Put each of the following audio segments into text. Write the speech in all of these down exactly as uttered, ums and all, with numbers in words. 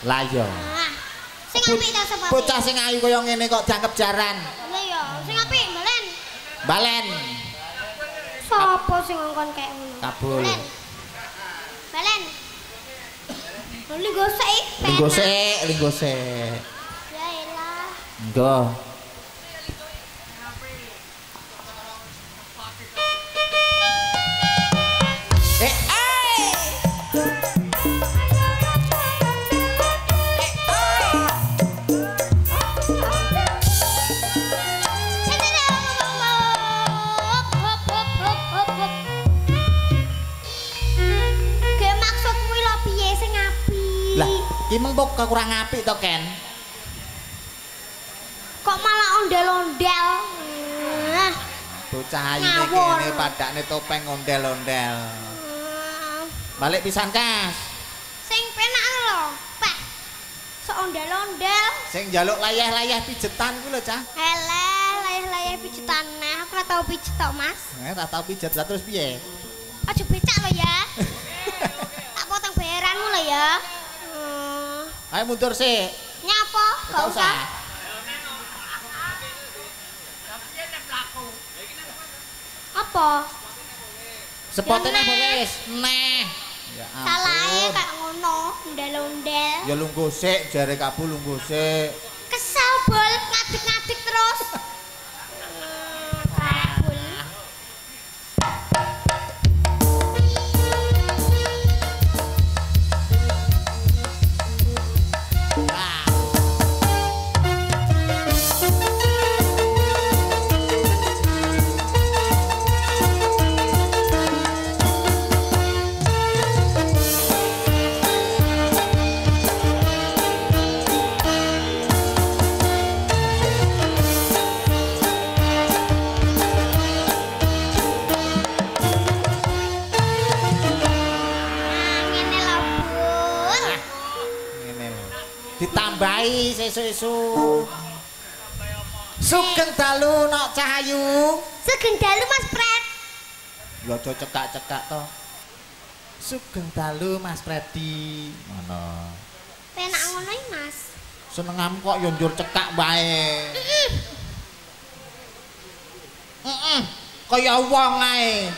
Lah iya. Sing apik ta sebab. Bocah sing ayu kaya ngene kok jangkep jaran. Lah iya, sing apik balen. Balen. Sopo sing ngongkon kayak ngono? Kabul. Balen. Balen. Linggo sik. Linggo sik, linggo sik. Ya elah. Engko. Eh, ai. Lah, ki mengko kurang apik to, Ken? Kok malah ondel-ondel? Nah, bocah ayune kene padakne topeng ondel-ondel. Balik pisan, Kas. Sing penak lho, Pak. Sok ondel-ondel. Sing njaluk layah-layah pijetan kuwi lho, Cah. Eleh, layah-layah pijetan. Nah, aku ora tau pijet tok, Mas. Eh, ora tau pijet, lah terus piye? Aja becak lho ya. Tak potong bayaranmu lho ya. Hmm. Ayo mundur sih. Nyapa? Gak usah. Apa? Sepotene wis. Neh. Ya ampun. Salahe kayak ngono, ondel-ondel. Ya lungguh sik, jare kabul lungguh sik. Kesel bol, ngadeg-ngadeg terus. Kabul. Ditambahi sesuk-esuk. Sugeng dalu nok Cahayu. Sugeng dalu Mas Pret. Lho aja cekak-cekak to. Sugeng dalu Mas Predi. Ngono. Penak ngono iki, Mas. Senengam kok yo njur cekak wae. Heeh. Heeh. Kaya wong ae.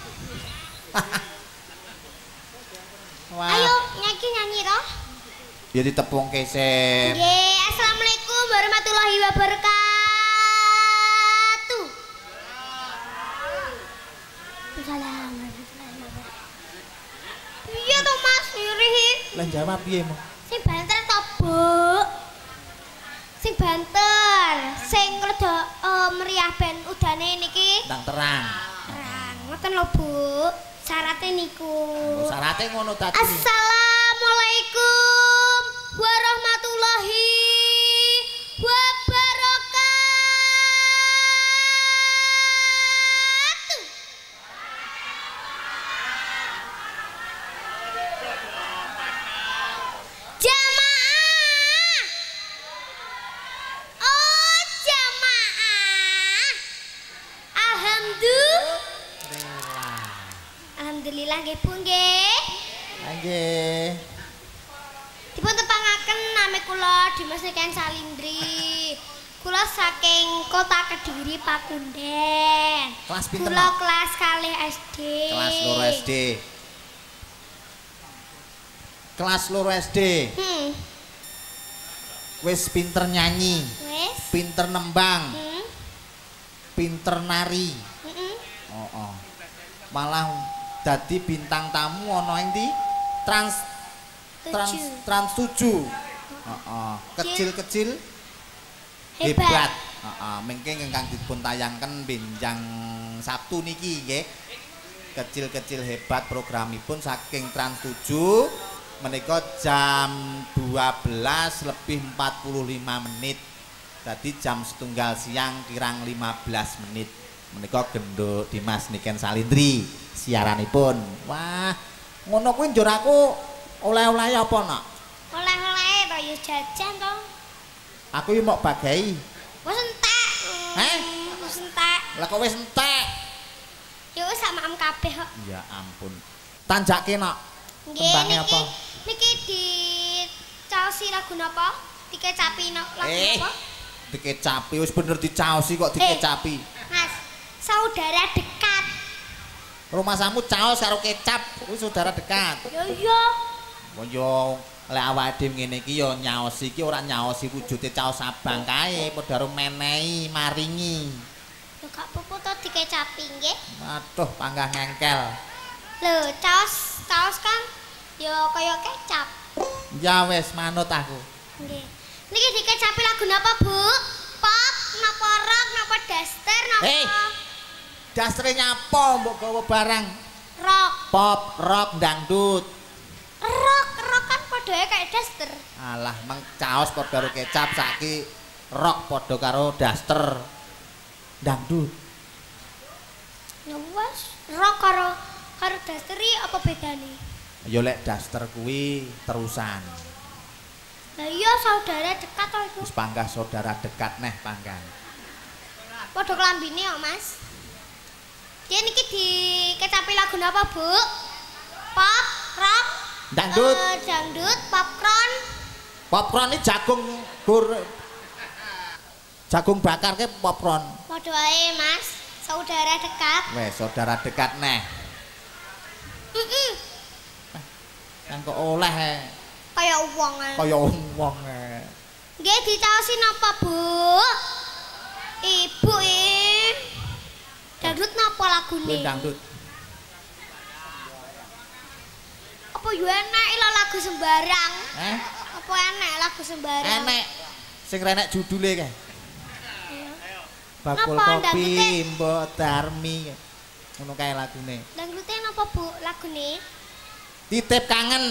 Wah. Ayo nyanyi nyanyi toh. Ya ditepungke sih. Nggih, assalamualaikum warahmatullahi wabarakatuh. Salam. Iya toh Mas, nirih. Lah jawab piye, Mo? Sing banter to, Bu? Sing banter, sing rada uh, meriah ben udane niki. Ndang terang. Terang, ngoten lho, Bu. Syaratnya niku. Syaratnya ngono tadi. Assalamualaikum warahmatullahi wabarakatuh. Jamaah. Oh, jamaah. Alhamdulillah. Alhamdulillah nggih Bu nggih. Nggih. Dipun tepangaken nami kula Dimas Niken Salindri. Kula saking Kota Kediri Pakunden. Kelas pinten? Kula kelas kalih S D. Kelas loro S D. Kelas loro S D. Hmm. Wis pinter nyanyi. Wis. Pinter nembang. Hmm. Pinter nari. Heeh. Oh, oh. Malah dadi bintang tamu ana ing ndi? Trans Trans Trans tujuh. Heeh. Kecil-kecil hebat. Heeh, mengke ingkang dipun tayangken benjang Sabtu niki nggih. Kecil-kecil hebat programipun saking Trans tujuh menika jam dua belas lebih empat puluh lima menit. Dadi jam setunggal siang kirang lima belas menit. Menika genduk Dimas Niken Salindri siaranipun. Wah, ngono kuwi njur aku oleh-oleh apa nak? Oleh-oleh to ya jajan to. Aku iki mok bagai. Wis entek. Heh? Wis entek. Lah kok wis entek? Ya wis sak maem kabeh kok. Ya ampun. Tanjake nak. Nggih niki. Niki di dicaosi lagu napa? Dikecapi lagu eh, napa? Dikecapi wis bener dicaosi kok dikecapi. Eh, Mas, saudara dekat. Rumah samu caos karo kecap, kuwi saudara dekat. Yo yo. Oh yo, lek awake dhewe ngene iki yo nyaosi iki ora nyaosi wujude caos abang kae, padha karo menehi, maringi. Yo gak apa-apa to dikecapi nggih. Aduh, panggah ngengkel. Lho, caos, caos kan yo kaya kecap. Ya wis manut aku. Nggih. Niki dikecapi lagu napa, Bu? Pop, napa rock, napa daster, napa? Hei. Dastre nyapa mbok gawa barang? Rock. Pop, rock, dangdut. Rock, rock kan padha kayak daster. Alah, meng caos padha karo kecap saiki rock padha karo daster. Dangdut. Ya wes, rock karo karo daster iki apa bedane? Ya lek daster kuwi terusan. Lah iya saudara dekat to iku. Wis panggah saudara dekat neh panggang. Padha klambine kok, Mas. Dia niki dikecapi lagu napa, Bu? Pop, rock, Dangdut. Uh, dangdut, popcorn. Popcorn ini jagung gur jagung bakar ke popcorn. Padha ae, Mas. Saudara dekat. Wes, saudara dekat neh. Heeh. Kan kok oleh e. Kaya wong ae. Kaya wong e. Nggih dicaosi napa, Bu? Ibu e. Dangdut napa lagune? Kuwi dangdut. Apa yo enek lho lagu sembarang? Eh? Apa enek lagu sembarang? Enek. Sing renek judule kae. Bakul Napa kopi dangdute? Mbok Darmi. Ngono kae lagune. Dangdute napa, Bu, lagune? Titip kangen.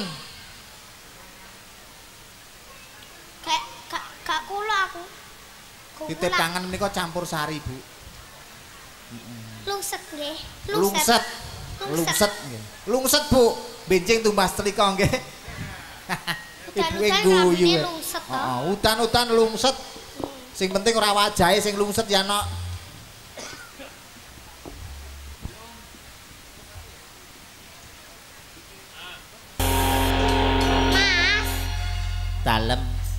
Kayak gak gak kula aku. Kula. Titip kangen menika campur sari, Bu. Lungset nggih. Lungset. Lungset nggih. Lungset, Bu. Bencing tumbas telika nggih. Ibuke guyu. Lungset to. Heeh, udan-udan lungset. Sing penting ora wajahe sing lungset ya nok. Mas. Dalem.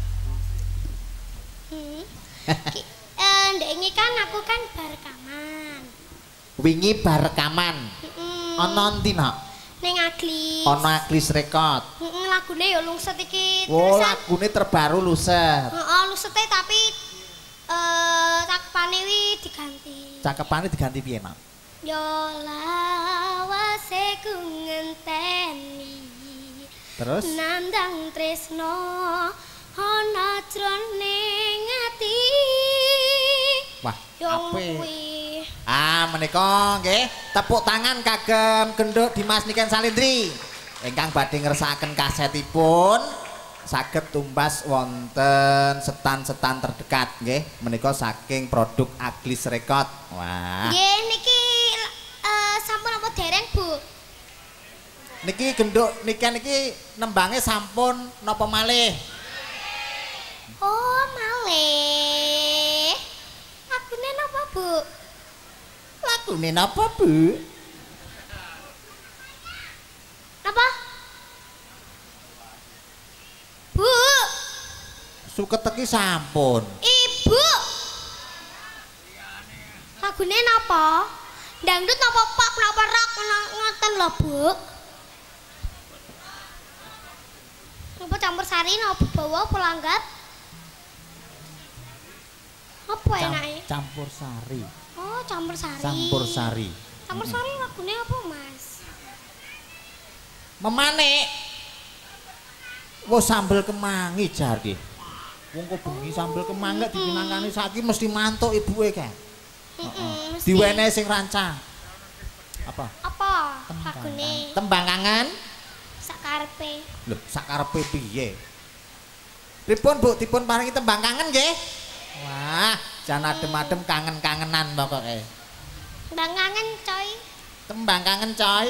Hmm. Ki- eh, ndek ini kan aku kan bar rekaman. Wingi bar rekaman. Heeh. Ana ndi nok? Ning Aglis. Ana Aglis Record. Heeh, lagune ya lungset iki. Oh, Terusan- lagune terbaru luset. Heeh, lusete tapi eh cakepane wi diganti. Cakepane diganti piye, Nok? Yo lawase ku ngenteni. Terus Nandang tresno ana jroning ati. wah, Yo apik. kuwi. Ah, menika nggih, tepuk tangan kagem Genduk Dimas Niken Salindri ingkang badhe ngersakaken kasetipun saged tumbas wonten setan-setan terdekat nggih menika saking produk Aglis Record. Wah. Nggih niki eh sampun apa dereng, Bu? Niki Genduk Niken iki nembange sampun napa malih? Oh, malih. Lagune napa, Bu? Lagune napa, Bu? Napa? Bu, Suket iki sampun. Ibu. Lagune napa? Dangdut napa pop napa rock ngoten lho, Bu. Napa campur sari napa bawa pelanggat? Apa Cam- enake? Campur sari. Oh, campur sari. Campur sari. Campur sari lagune apa, Mas? Memanik. Wah sambel kemangi jare. Wong kok bengi sambel kemangi dipinangkani saiki mesti mantuk ibuke kae. Heeh. mesti. Diwenehi sing rancang. Apa? Apa lagune? Tembang kangen. Sakarepe. Lho, sakarepe piye? Pripun, Bu? Dipun paringi tembang kangen nggih? Wah, jan adem-adem kangen-kangenan pokoke. Mbang kangen, coy. Tembang kangen, coy.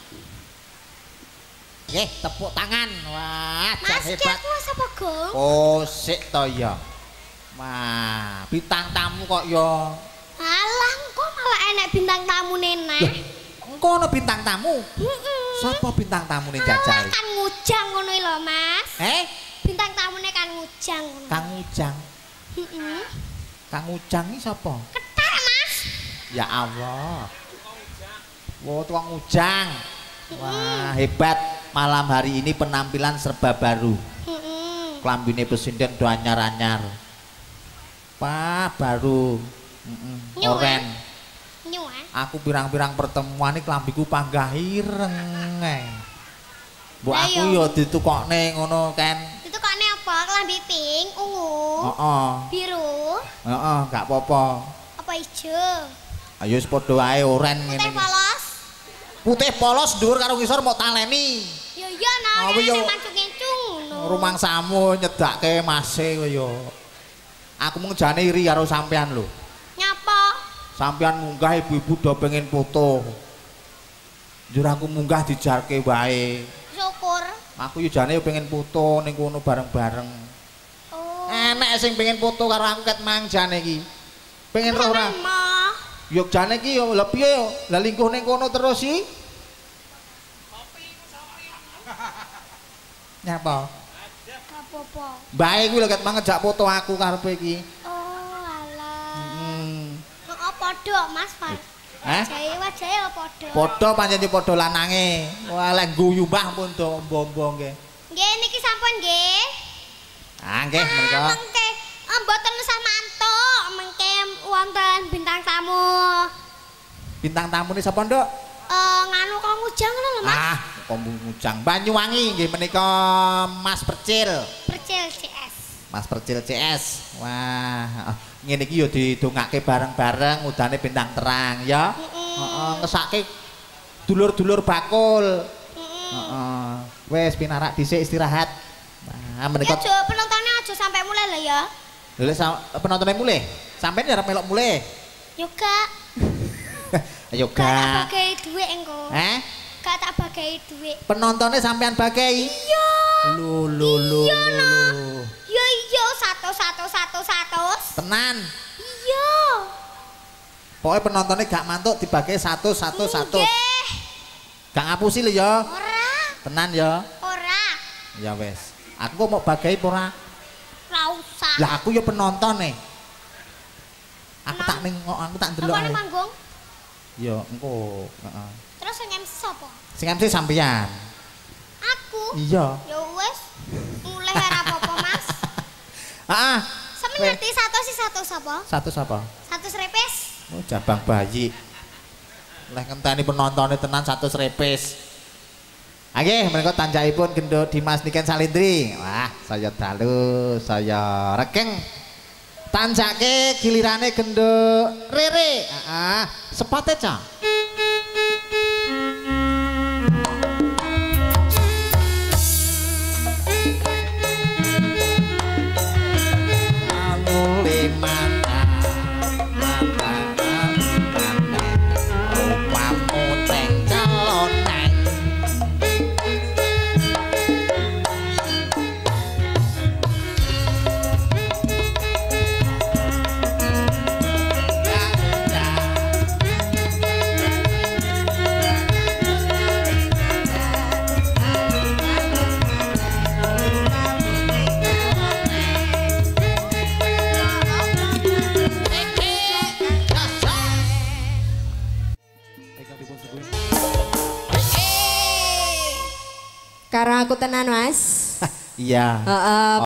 Nggih, tepuk tangan. Wah, jan Mas, ki hebat. aku wis apa, Gong? Oh, sik to ya. Wah, bintang tamu kok ya. Alah, kok malah enek bintang tamu nene. Engko ana bintang tamu. Heeh. Sapa bintang tamune Alah, jajal? kan ngujang ngono lho, Mas. Eh? Bintang tamu Ujang. Kang Ujang. Heeh. Kang Ujang iki sapa? Ketar, Mas. Ya Allah. Wah, tukang Ujang. Wah, hebat. Malam hari ini penampilan serba baru. Heeh. Klambine presiden do anyar-anyar. Wah, baru. Heeh. Oren. Nyuwah. Aku pirang-pirang pertemuan iki klambiku panggah ireng. Mbok aku yo ditukokne ngono kan. Ditukokne apa? Klambi pink, ungu. Heeh. Biru. Heeh, gak apa-apa. Apa ijo? Ayo wis padha wae oren ngene. Putih polos. Putih polos dhuwur karo ngisor mau taleni. Ya iya nah, kene mancung-encung ngono. Rumangsamu nyedakke mase kaya. Aku mung jane iri karo sampean lho. Nyapa? Sampean munggah ibu-ibu do pengen foto. Njur aku munggah dijarke wae. Syukur. Aku yo jane pengen foto ning kono bareng-bareng. Oh. Enek sing pengen foto karo aku ket mang jane iki. Pengen roh ora? Yo jane iki yo lha piye yo? Lah lingkuh ning kono terus iki. Nyapa? Gak apa-apa. Bae kuwi lho ket mang ngejak foto aku karepe iki. Oh, alah. Heeh. Heeh, padha, Mas, Pak. Hah? Wajahe wajahe padha. Padha pancen padha lanange. Wah, lek guyu mbah pun do ombo-ombo nggih. Nggih niki sampun nggih. Ah, nggih menika. Mengke ah, mboten usah mantuk, mengke wonten bintang tamu. Bintang tamune sapa, Nduk? Eh nganu Kang Ujang ngono lho, Mas. Ah, Kang Ujang Banyuwangi nggih menika Mas Percil. Percil C S. Mas Percil C S. Wah, ngene iki yo didongake bareng-bareng udane bintang terang ya. Heeh, ngesake dulur-dulur bakul. Heeh. Wes pinarak dhisik istirahat. Nah, menika Ya, Jo, penontonnya aja sampai mulai lah ya. Lha penontonnya mulai. Sampeyan arep melok mulai. Yo gak. Ayo Gak tak gak. bagi duit engko. Eh? Gak tak bagi duit. Penontonnya sampean bagai. Iya. Lu lu lu Iya, lu. no. Yo yo satu satu satu satu. Tenan. Iya. Pokoknya penontonnya gak mantuk dibagi satu satu satu. Nggih. Gak ngapusi lho ya. Ora. Tenan ya. Ora. Ya wes. Aku mau bagai ora. Ora usah. Lah aku ya penonton nih. Aku tak ning aku tak ndelok. Apa manggung? Ya engko, heeh. Terus sing M C sapa? Sing M C sampeyan. Aku. Iya. Ya wis. Mulai ora apa-apa, Mas. Heeh. Sampe ngerti satu sih satu sapa? Satu sapa? Satu serepes. Oh, jabang bayi. Leh ngenteni penontonnya tenan satu serepes. Oke, mereka tanjaipun gendut Dimas Niken Salindri. Wah, saya dalu, saya rekeng. Tanjake gilirane gendut Rere. Heeh, sepate ca. Karo aku tenan, Mas. Iya. Heeh.